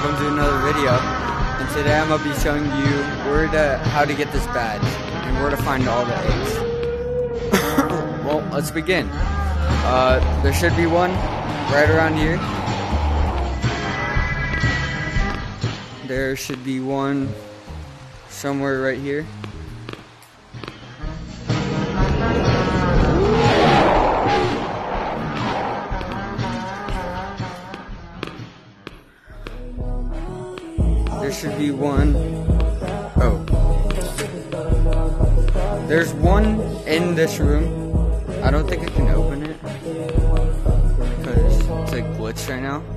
welcome to another video. And today I'm going to be showing you how to get this badge and where to find all the eggs. Well, let's begin. There should be one right around here. There should be one somewhere right here. There should be one. Oh. There's one in this room. I don't think I can open it because it's like glitched right now.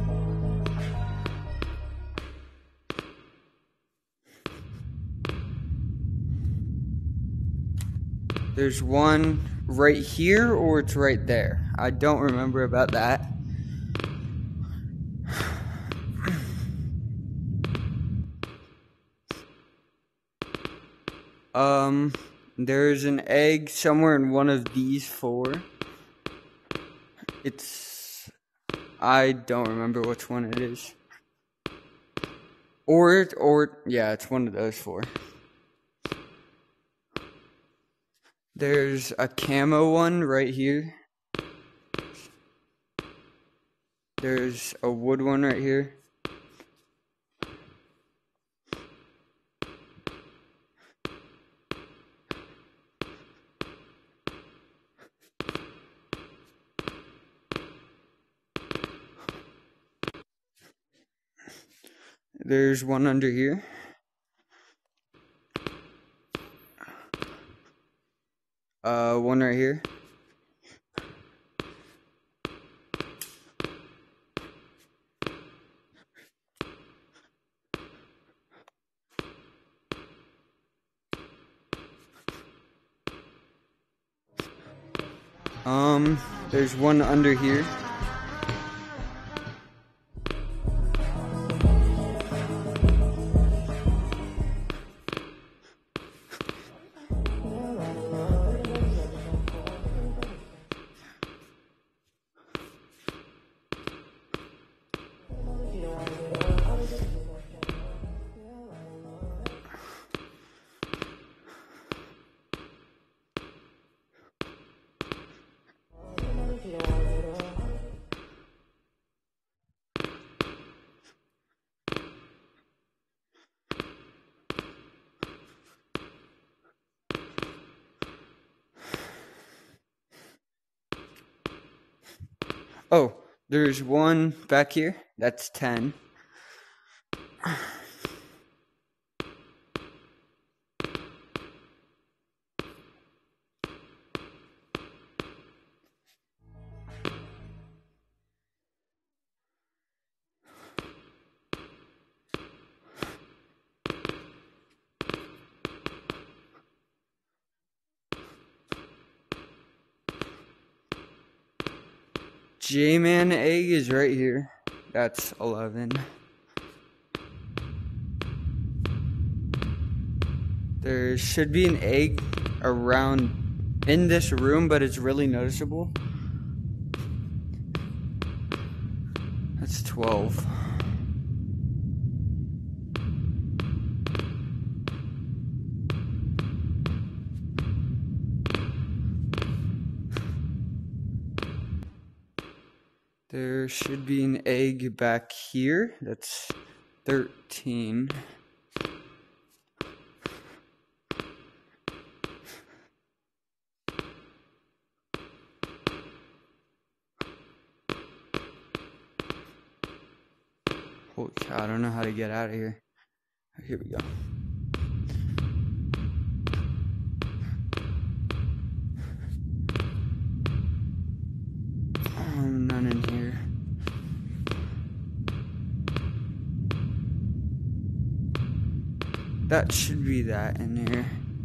There's one right here or it's right there. I don't remember about that. There's an egg somewhere in one of these four. I don't remember which one it is. Yeah, it's one of those four. There's a camo one right here. There's a wood one right here. There's one under here. One right here. There's one under here. Oh, there's one back here. That's 10. J-Man egg is right here. That's 11. There should be an egg around in this room, but it's really noticeable. That's 12. There should be an egg back here. That's 13. Holy cow, I don't know how to get out of here. Here we go. None in here. That should be that in here.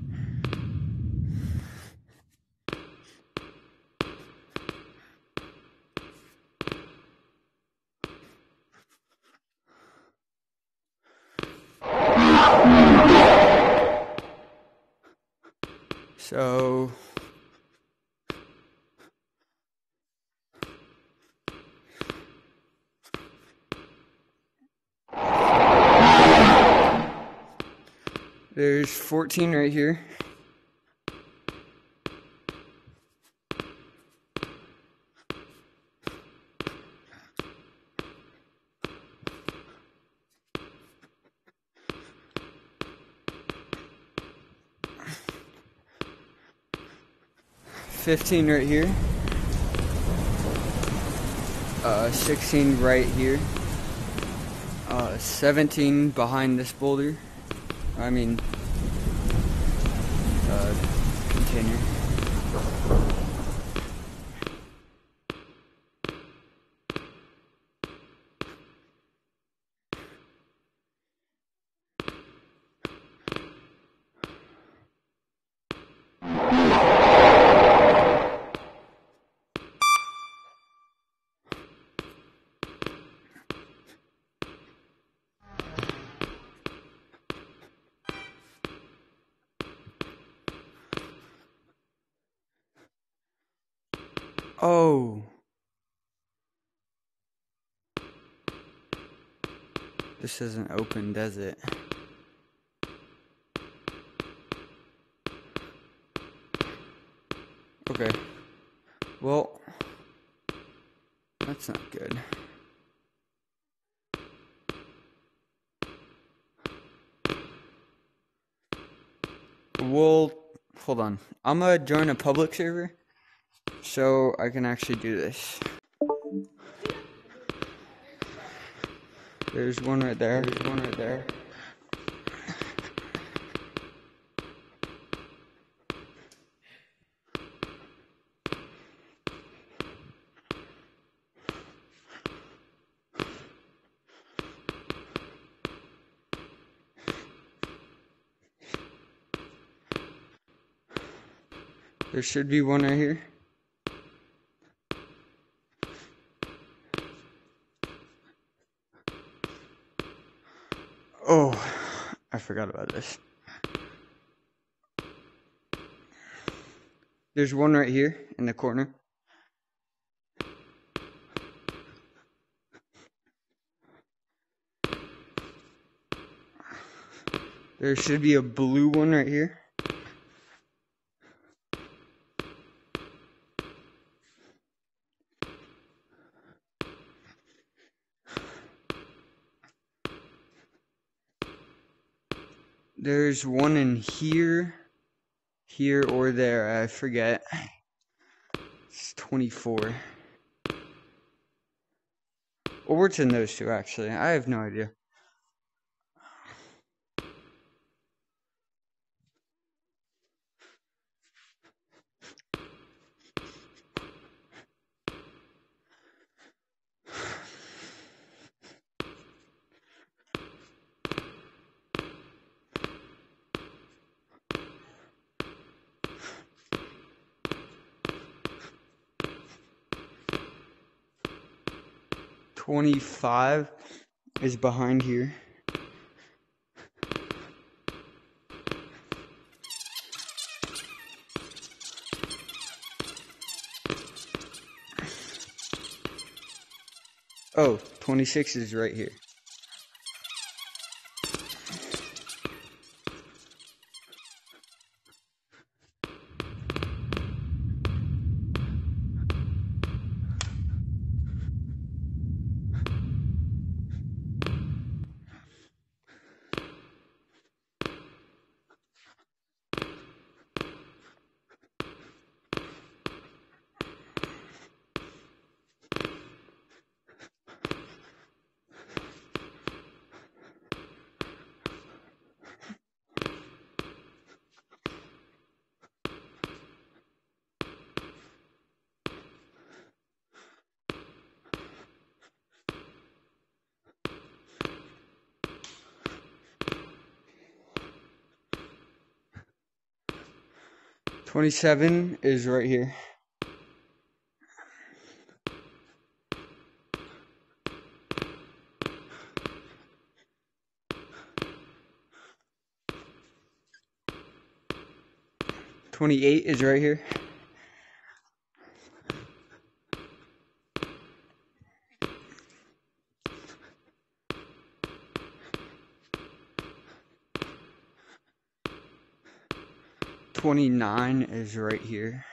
So There's 14 right here. $15 right here. 16 right here. 17 behind this boulder. I mean, container. Oh. This isn't open, does it? Okay. Well, that's not good. Well, hold on. I'm gonna join a public server so I can actually do this. There's one right there. There's one right there. There should be one right here. Oh, I forgot about this. There's one right here in the corner. There should be a blue one right here. There's one in here, here or there, I forget. It's 24. Or it's in those two, actually. I have no idea. $25 is behind here. Oh, 26 is right here. $27 is right here. $28 is right here. 29 is right here.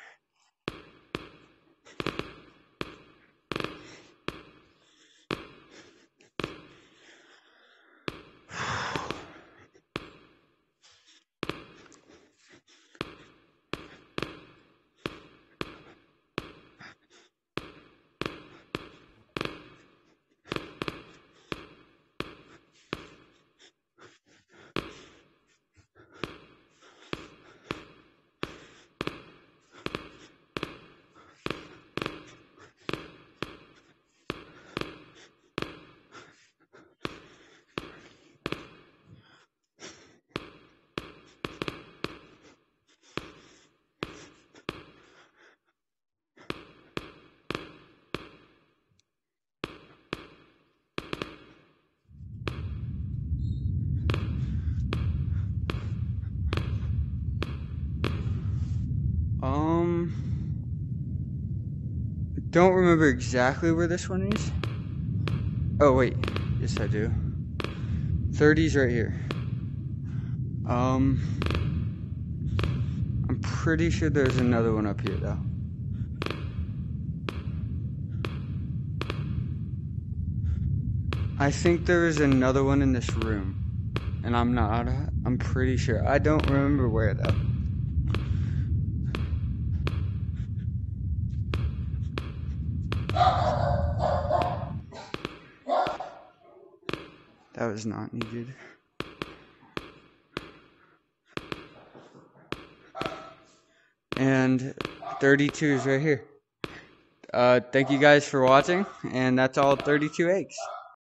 Don't remember exactly where this one is. Oh wait, yes I do. 30's right here. I'm pretty sure there's another one up here though. I think there is another one in this room, and I'm pretty sure. I don't remember where though. That was not needed. And 32 is right here. Thank you guys for watching, and that's all 32 eggs.